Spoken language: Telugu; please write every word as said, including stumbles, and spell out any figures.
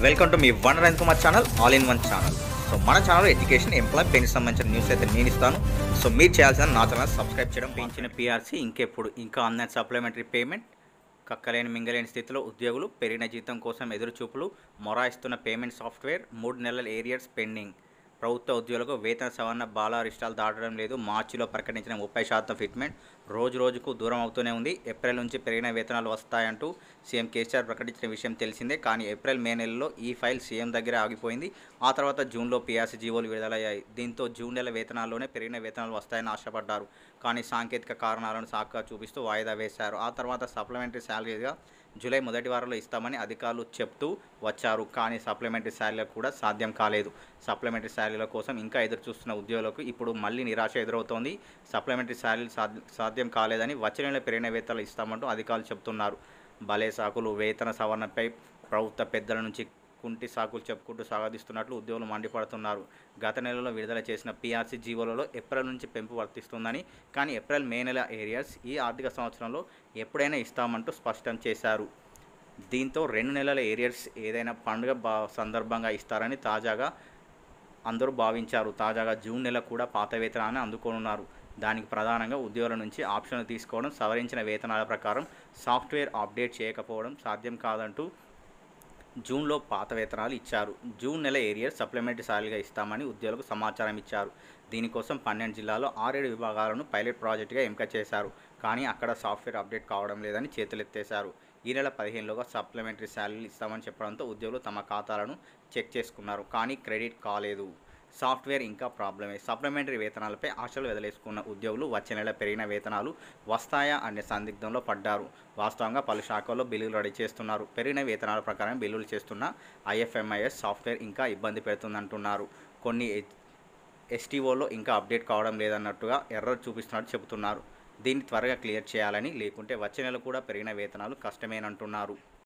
వెల్కమ్ టు మీ Varun Kumar channel all in one channel. So మన ఛానల్ ఎడ్యుకేషన్ ఎంప్లాయ్ పెన్కి సంబంధించిన న్యూస్ అయితే నేను ఇస్తాను. సో మీరు చేయాల్సిన నా ఛానల్ సబ్స్క్రైబ్ చేయడం. పెంచిన పీఆర్సీ ఇంకెప్పుడు ఇంకా అందని సప్లిమెంటరీ పేమెంట్ కక్కలేని మింగలేని స్థితిలో ఉద్యోగులు పెరిగిన జీతం కోసం ఎదురుచూపులు మొరాయిస్తున్న పేమెంట్ సాఫ్ట్వేర్ మూడు నెలల ఏరియర్స్ పెండింగ్. ప్రభుత్వ ఉద్యోగులకు వేతన సవరణ బాలారిష్టాలు దాటడం లేదు. మార్చిలో ప్రకటించిన ముప్పై శాతం ఫిట్మెంట్ రోజు రోజుకు దూరం అవుతూనే ఉంది. ఏప్రిల్ నుంచి పెరిగిన వేతనాలు వస్తాయంటూ సీఎం కేసీఆర్ ప్రకటించిన విషయం తెలిసిందే. కానీ ఏప్రిల్ మే నెలలో ఈ ఫైల్ సీఎం దగ్గర ఆగిపోయింది. ఆ తర్వాత జూన్లో పీఆర్సీ జీవోలు విడుదలయ్యాయి. దీంతో జూన్ నెల వేతనాల్లోనే పెరిగిన వేతనాలు వస్తాయని ఆశపడ్డారు. కానీ సాంకేతిక కారణాలను సాకుగా చూపిస్తూ వాయిదా వేశారు. ఆ తర్వాత సప్లిమెంటరీ శాలరీగా జూలై మొదటి వారంలో ఇస్తామని అధికారులు చెప్తూ వచ్చారు. కానీ సప్లిమెంటరీ శాలరీలకు కూడా సాధ్యం కాలేదు. సప్లిమెంటరీ శాలరీల కోసం ఇంకా ఎదురు చూస్తున్న ఉద్యోగులకు ఇప్పుడు మళ్ళీ నిరాశ ఎదురవుతోంది. సప్లిమెంటరీ శాలరీలు సాధ్యం కాలేదని వచ్చే నెల పెరిగిన వేతనాలు ఇస్తామంటూ అధికారులు చెబుతున్నారు. భలే సాకులు. వేతన సవరణపై ప్రభుత్వ పెద్దల నుంచి కుంటి సాకులు చెప్పుకుంటూ సాగదీస్తున్నట్లు ఉద్యోగులు మండిపడుతున్నారు. గత నెలలో విడుదల చేసిన పీఆర్సీ జీవోలలో ఏప్రిల్ నుంచి పెంపు వర్తిస్తుందని, కానీ ఏప్రిల్ మే నెల ఏరియర్స్ ఈ ఆర్థిక సంవత్సరంలో ఎప్పుడైనా ఇస్తామంటూ స్పష్టం చేశారు. దీంతో రెండు నెలల ఏరియర్స్ ఏదైనా పండుగ బా సందర్భంగా ఇస్తారని తాజాగా అందరూ భావించారు. తాజాగా జూన్ నెల కూడా పాత వేతనాన్ని అందుకోనున్నారు. దానికి ప్రధానంగా ఉద్యోగుల నుంచి ఆప్షన్లు తీసుకోవడం, సవరించిన వేతనాల ప్రకారం సాఫ్ట్వేర్ అప్డేట్ చేయకపోవడం సాధ్యం కాదంటూ జూన్లో పాత వేతనాలు ఇచ్చారు. జూన్ నెల ఏరియర్ సప్లిమెంటరీ శాలరీగా ఇస్తామని ఉద్యోగులకు సమాచారం ఇచ్చారు. దీనికోసం పన్నెండు జిల్లాల్లో ఆరేడు విభాగాలను పైలట్ ప్రాజెక్టుగా ఎంపిక చేశారు. కానీ అక్కడ సాఫ్ట్వేర్ అప్డేట్ కావడం లేదని చేతులెత్తేశారు. ఈ నెల పదిహేనులోగా సప్లిమెంటరీ శాలరీలు ఇస్తామని చెప్పడంతో ఉద్యోగులు తమ ఖాతాలను చెక్ చేసుకున్నారు. కానీ క్రెడిట్ కాలేదు. సాఫ్ట్వేర్ ఇంకా ప్రాబ్లమే. సప్లిమెంటరీ వేతనాలపై ఆశలు వదిలేసుకున్న ఉద్యోగులు వచ్చే నెల పెరిగిన వేతనాలు వస్తాయా అనే సందిగ్ధంలో పడ్డారు. వాస్తవంగా పలు శాఖల్లో బిల్లులు రెడీ చేస్తున్నారు. పెరిగిన వేతనాల ప్రకారం బిల్లులు చేస్తున్న ఐఎఫ్ఎంఐఎస్ సాఫ్ట్వేర్ ఇంకా ఇబ్బంది పెడుతుందంటున్నారు. కొన్ని ఎస్టీఓలో ఇంకా అప్డేట్ కావడం లేదన్నట్టుగా ఎర్రర్ చూపిస్తున్నట్టు చెబుతున్నారు. దీన్ని త్వరగా క్లియర్ చేయాలని, లేకుంటే వచ్చే నెల కూడా పెరిగిన వేతనాలు కష్టమేనంటున్నారు.